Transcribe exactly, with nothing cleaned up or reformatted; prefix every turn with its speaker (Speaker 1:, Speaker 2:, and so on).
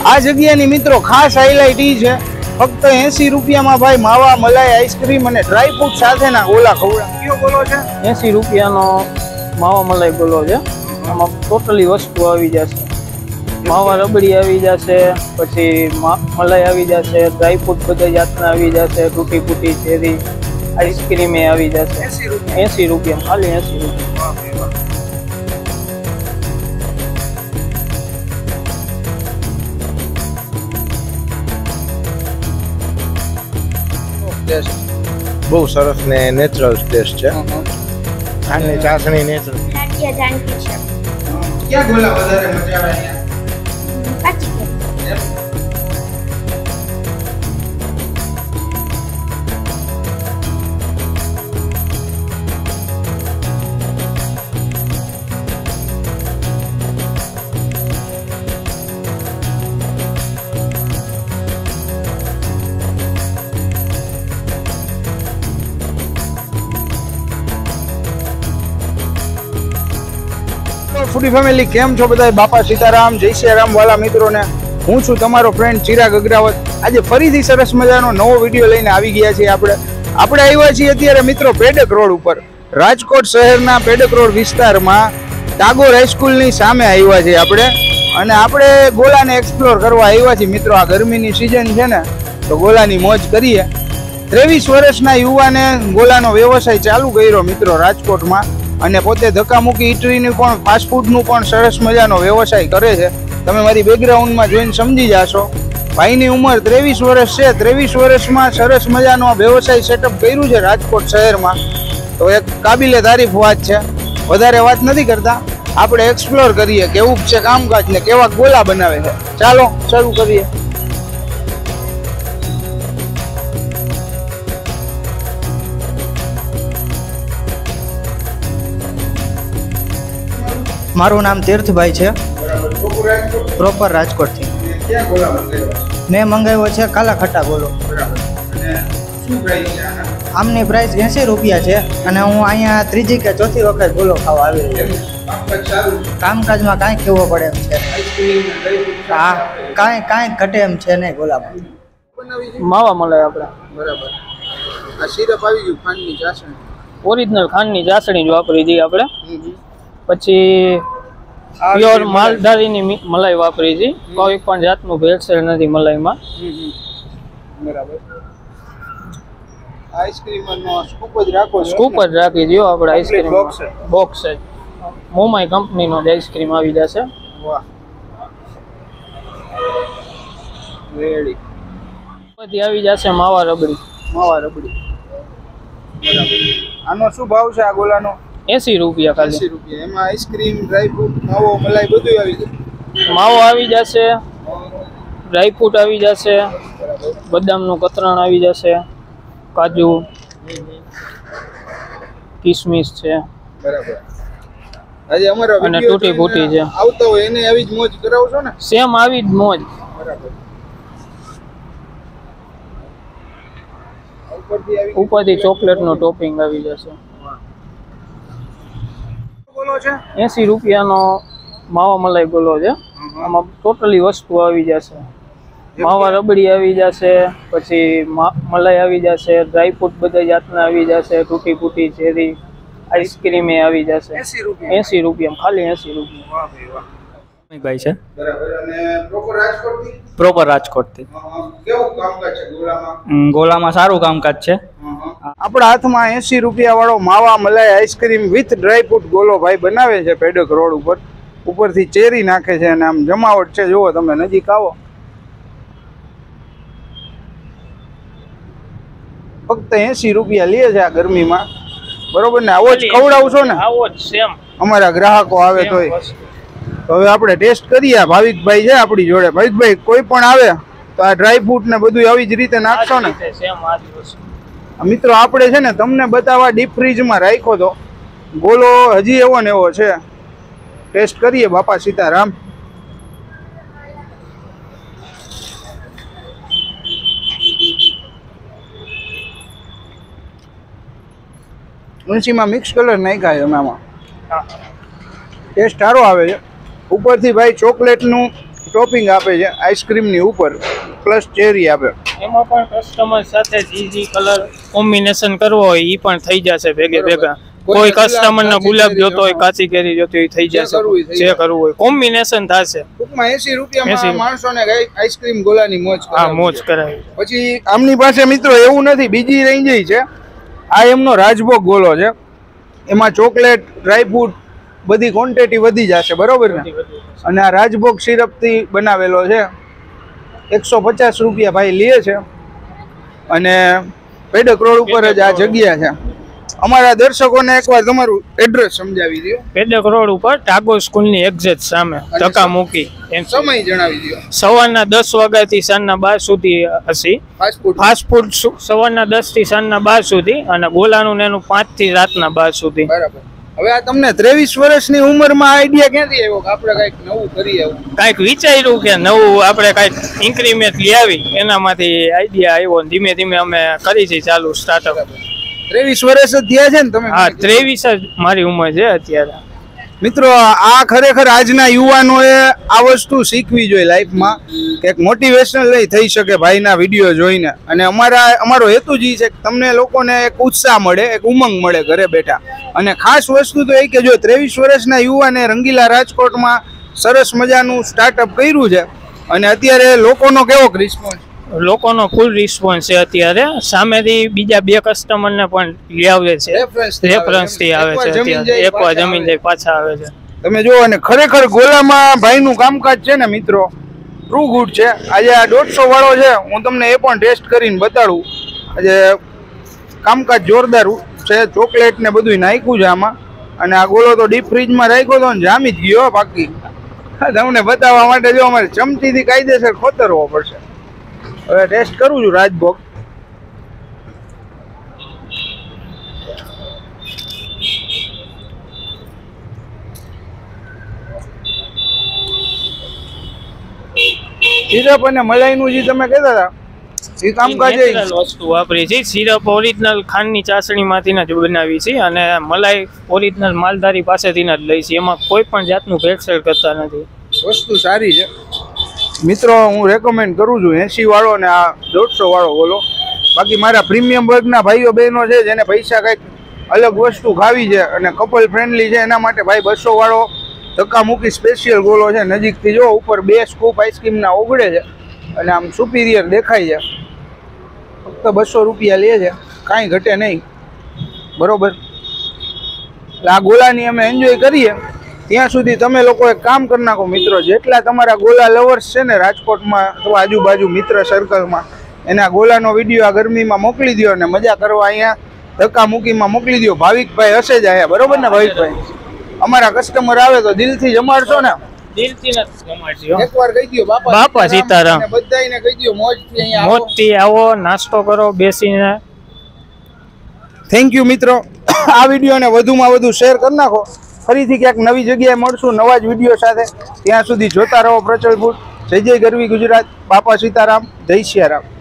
Speaker 1: આ જગ્યાની મિત્રો ખાસ હાઇલાઇટ ઈ છે ફક્ત એસી રૂપિયામાં ભાઈ માવા મલાઈ આઈસ્ક્રીમ અને ડ્રાય ફ્રૂટ સાથેના ગોલા ખવડા. કયો ગોલો છે?
Speaker 2: એસી રૂપિયાનો માવા મલાઈ ગોલો છે. આમાં ટોટલી વસ્તુ આવી જશે. માવા રબડી આવી જશે, પછી મલાઈ આવી જશે, ડ્રાય ફ્રૂટ બધા જાતના આવી જશે, તૂટી ફૂટી ચેરી આઈસ્ક્રીમ એ આવી જશે. એસી રૂપિયા ખાલી એસી રૂપિયા.
Speaker 1: બહુ સરસ ને નેચરલ ટેસ્ટ છે. ખાંડની ચાસણી નેચરલ. ક્યાં ગોલા વધારે મજા આવે અહીંયા? ફૂડી ફેમિલી કેમ છો બધા? બાપા સીતારામ, જય શ્રી રામ વાલા મિત્રોને હું છું તમારો ફ્રેન્ડ ચિરાગ અગ્રાવત. આજે ફરીથી સરસ મજાનો નવો વિડીયો લઈને આવી ગયા છીએ. આપણે આપણે આવ્યા છીએ અત્યારે મિત્રો પેડક રોડ ઉપર, રાજકોટ શહેરના પેડક રોડ વિસ્તારમાં ટાગોર હાઈસ્કૂલની સામે આવ્યા છીએ આપણે. અને આપણે ગોલાને એક્સપ્લોર કરવા આવ્યા છીએ મિત્રો. આ ગરમીની સિઝન છે ને, તો ગોલાની મોજ કરીએ. ત્રેવીસ વર્ષના યુવાને ગોલાનો વ્યવસાય ચાલુ કર્યો મિત્રો રાજકોટમાં, અને પોતે ધક્કામુક્કી ઇટરીનું પણ ફાસ્ટફૂડનું પણ સરસ મજાનો વ્યવસાય કરે છે. તમે મારી બેકગ્રાઉન્ડમાં જોઈને સમજી જાશો. ભાઈની ઉંમર ત્રેવીસ વર્ષ છે. ત્રેવીસ વર્ષમાં સરસ મજાનો વ્યવસાય સેટઅપ કર્યું છે રાજકોટ શહેરમાં, તો એક કાબિલે તારીફ વાત છે. વધારે વાત નથી કરતા, આપણે એક્સપ્લોર કરીએ કેવું છે કામકાજ ને કેવા ગોલા બનાવે છે. ચાલો શરૂ કરીએ.
Speaker 3: મારું નામ તીર્થભાઈ છે, પ્રોપર રાજકોટથી. મેં મંગાવ્યો છે કાલા ખટ્ટા ગોલો. આમની પ્રાઇસ એંસી રૂપિયા છે, અને હું અહીંયા ત્રીજી કે ચોથી વખત ગોલો ખાવા આવી રહ્યો છું. કામકાજમાં કાંઈ કહેવો પડે એમ છે. હા, કાંઈ કાંઈ ઘટે એમ છે નહીં ગોલામાં.
Speaker 2: માવા મલાઈ આપણે
Speaker 1: બરાબર. આ સિરપ આવી ગયું, ખાંડની ચાસણી,
Speaker 2: ઓરિજિનલ ખાંડની ચાસણી જ વાપરી દઈએ આપણે. પછી પ્યોર માલધારીની મલાઈ વાપરી છે. કોઈ પણ જાતનું ભેળસેળ નથી મલાઈમાં.
Speaker 1: બરાબર. આઈસ્ક્રીમનો સ્કૂપ જ રાખો.
Speaker 2: સ્કૂપ જ રાખી દો આપણે. આઈસ્ક્રીમ બોક્સ જ મોમાઈ કંપનીનો જ આઈસ્ક્રીમ આવી જશે.
Speaker 1: વાહ, રેડી.
Speaker 2: પછી આવી જશે માવા રબડી.
Speaker 1: માવા રબડી બરાબર. આનો શું ભાવ છે આ ગોલાનો?
Speaker 2: એસી રૂપિયા ખાલી.
Speaker 1: એસી રૂપિયા. એમાં આઈસ્ક્રીમ, ડ્રાય ફ્રૂટ, માવો મલાઈ બધું આવી જશે.
Speaker 2: માવો આવી જશે, ડ્રાય ફ્રૂટ આવી જશે, બદામનું કતરણ આવી જશે, કાજુ, કિસમિસ છે.
Speaker 1: બરાબર. આજે અમારો
Speaker 2: અને તૂટી ફૂટી છે.
Speaker 1: આવતો હોય એને આવી જ મોજ કરાવશો ને?
Speaker 2: સેમ આવી જ મોજ.
Speaker 1: બરાબર.
Speaker 2: ઉપરથી ચોકલેટનું ટોપિંગ આવી જશે. એસી રૂપિયાનો માવા મલાઈ ગોલો છે. આમાં ટોટલી વસ્તુ આવી જશે. માવા રબડી આવી જશે, પછી મલાઈ આવી જશે, ડ્રાય ફ્રૂટ બધા જાતના આવી જશે, તૂટી ફૂટી ચેરી આઈસ્ક્રીમ એ આવી જશે. એસી રૂપિયા ખાલી એસી રૂપિયા.
Speaker 3: ભાઈ છે
Speaker 1: બરાબર. અને પ્રોપર રાજકોટથી?
Speaker 3: પ્રોપર રાજકોટથી.
Speaker 1: કેવું કામકાજ છે ગોલામાં?
Speaker 3: ગોલામાં સારું કામકાજ છે.
Speaker 1: આપણા હાથમાં એસી રૂપિયા વાળો માવા મલાઈ આઈસ્ક્રીમ વિથ ડ્રાય ફ્રૂટ ગોલો ભાઈ બનાવે છે પેડક રોડ ઉપર. ઉપરથી ચેરી નાખે છે, અને આમ જમાવટ છે. જુઓ તમે, નજીક આવો. ફક્ત એસી રૂપિયા લે છે આ ગરમીમાં. બરોબર ને? આવો જ ખવડાવશો ને?
Speaker 2: આવો જ સેમ.
Speaker 1: અમારા ગ્રાહકો આવે તોય. તો હવે આપણે ટેસ્ટ કરીએ. ભાવિકભાઈ છે આપણી જોડે. ભાવિકભાઈ, કોઈ પણ આવે તો આ ડ્રાય ફ્રૂટ ને બધું આવી જ રીતે નાખશો ને? મિત્રો આપણે છે ને તમને બતાવવા ડીપ ફ્રીજમાં રાખ્યો તો ગોલો, હજી એવો ને એવો છે. ટેસ્ટ કરીએ. બાપા સીતારામ. તુલસીમાં મિક્સ કલર નાખ્યા છે અમે આમાં. ટેસ્ટ સારો આવે છે. ઉપરથી ભાઈ ચોકલેટનું ટોપિંગ આપે છે આઈસ્ક્રીમની ઉપર, પ્લસ ચેરી આપે.
Speaker 2: એમાં પણ કસ્ટમર સાથે જે જે કલર કોમ્બિનેશન કરવો હોય એ પણ થઈ જશે ભેગે ભેગા. કોઈ કસ્ટમર ને ગુલાબ જોતો હોય, કાચી કેરી જોતી હોય થઈ જશે, જે કરવું હોય કોમ્બિનેશન થશે.
Speaker 1: ટૂંકમાં એસી રૂપિયામાં માણસોને આઈસ્ક્રીમ ગોલાની મોજ
Speaker 2: હા મોજ કરાવી.
Speaker 1: પછી આમની પાસે મિત્રો એવું નથી, બીજી રેન્જ છે. આ એમનો રાજભોગ ગોલો છે, એમાં ચોકલેટ, ડ્રાયફ્રૂટ બધી ક્વોન્ટિટી વધી જશે, બરોબર ને? અને આ રાજભોગ સિરપથી બનાવેલો છે, એકસો પચાસ રૂપિયા ભાઈ લે છે. અને પેડક રોડ ઉપર જ આ જગ્યા છે. અમારા દર્શકોને એકવાર તમારું એડ્રેસ સમજાવી દો.
Speaker 2: પેડક રોડ ઉપર ટાગોર સ્કૂલની એક્ઝેક્ટ સામે ધક્કા મૂકી.
Speaker 1: સમય જણાવી દો.
Speaker 2: સવારના દસ વાગ્યાથી સાંજના બાર સુધી હશે ફાસ્ટ ફૂડ. સવારના દસ થી સાંજના બાર સુધી અને ગોલાનું એનું પાંચ થી રાતના બાર સુધી.
Speaker 1: બરાબર. હવે આ તમને ત્રેવીસ વર્ષની ઉંમરમાં આઈડિયા ક્યાંથી આવ્યો કે આપણે કઈક નવું કરીએ?
Speaker 2: કઈક વિચાર્યું કે નવું આપણે કઈક ઇન્ક્રીમેન્ટ લઈ આવી, એનામાંથી આઈડિયા આવ્યો. ધીમે ધીમે અમે કરી છે ચાલુ સ્ટાર્ટઅપ.
Speaker 1: ત્રેવીસ વર્ષ જ થયા છે ને તમે?
Speaker 2: હા ત્રેવીસ જ મારી ઉંમર છે અત્યારે.
Speaker 1: મિત્રો આ ખરેખર આજના યુવાનોએ આ વસ્તુ શીખવી જોઈએ લાઈફમાં, કે એક મોટિવેશનલ લઈ થઈ શકે ભાઈના વિડીયો જોઈને. અને અમારા અમારો હેતુ જ છે કે તમને લોકોને એક ઉત્સાહ મળે, એક ઉમંગ મળે ઘરે બેઠા. અને ખાસ વસ્તુ તો એ કે જો ત્રેવીસ વર્ષના યુવાને રંગીલા રાજકોટમાં સરસ મજાનું સ્ટાર્ટઅપ કર્યું છે અને અત્યારે લોકોનો કેવો રિસ્પોન્સ?
Speaker 2: લોકોનો ફૂલ રિસ્પોન્સ છે અત્યારે. સામેથી બીજા બે કસ્ટમરને પણ લઈ આવે છે, રેફરન્સ થી આવે છે. અત્યારે એકવાર જમીન જાય પાછા આવે છે.
Speaker 1: તમે જુઓ, અને ખરેખર ગોલામાં ભાઈનું કામકાજ છે ને મિત્રો, ટ્રુ ગુડ છે. આજે આ દોઢસો વાળો છે, હું તમને એ પણ ટેસ્ટ કરીને બતાડું. આજે કામકાજ જોરદાર છે. ચોકલેટ ને બધું નાખ્યું છે આમાં. અને આ ગોલો તો ડીપ ફ્રીજમાં રાખ્યો તો ને જામી જ ગયો બાકી. તમને બતાવવા માટે જો અમારે ચમચીથી કાયદેસર ખોતરવો પડશે. હવે ટેસ્ટ કરું છું રાજભોગ. સિરપ અને મલાઈનું જે તમે કહેતા હતા એ કામકાજ
Speaker 2: વસ્તુ વાપરી છે. સિરપ ઓરિજિનલ ખાંડની ચાસણીમાંથી જ બનાવી છે અને મલાઈ ઓરિજિનલ માલધારી પાસેથી જ લઈ છે. એમાં કોઈ પણ જાતનું ભેળસેળ કરતા નથી.
Speaker 1: વસ્તુ સારી છે મિત્રો, હું રેકમેન્ડ કરું છું. એસી વાળો ને આ દોઢસો વાળો બોલો. બાકી મારા પ્રીમિયમ વર્ગના ભાઈઓ બહેનો છે જેને પૈસા કંઈક અલગ વસ્તુ ખાવી છે અને કપલ ફ્રેન્ડલી છે, એના માટે ભાઈ બસો વાળો ધક્કા મૂકી સ્પેશિયલ ગોલો છે. નજીકથી જો ઉપર બે સ્કૂપ આઈસ્ક્રીમના ઓગળે છે અને આમ સુપિરિયર દેખાય છે. ફક્ત બસો રૂપિયા લે છે, કાંઈ ઘટે નહીં, બરોબર? એટલે આ ગોલાની અમે એન્જોય કરીએ. ત્યાં સુધી તમે લોકો એક કામ કરી નાખો મિત્રો, જેટલા તમારા ગોલા લવર્સ છે ને રાજકોટમાં અથવા આજુબાજુ મિત્ર સર્કલમાં, એના ગોલાનો વિડીયો આ ગરમીમાં મોકલી દો અને મજા કરવા અહીંયા ધક્કા મૂકીમાં મોકલી દો. ભાવિકભાઈ હશે જ આયા, બરોબર ને ભાવિકભાઈ? અમારા કસ્ટમર આવે તો દિલથી જમાડશો ને?
Speaker 2: દિલથી નથી જમાડજો.
Speaker 1: એકવાર કહી દો બાપા
Speaker 2: બાપા સીતારામ,
Speaker 1: બધાને કહી દો મોજથી અહીંયા
Speaker 2: મોજથી આવો, નાસ્તો કરો બેસીને.
Speaker 1: થેન્ક યુ મિત્રો. આ વિડીયોને વધુમાં વધુ શેર કરી નાખો. ફરીથી ક્યાંક નવી જગ્યાએ મળશું નવા જ વિડીયો સાથે. ત્યાં સુધી જોતા રહો પ્રચળ ફૂડ. જય જય ગરવી ગુજરાત. બાપા સીતારામ, જય સિયારામ.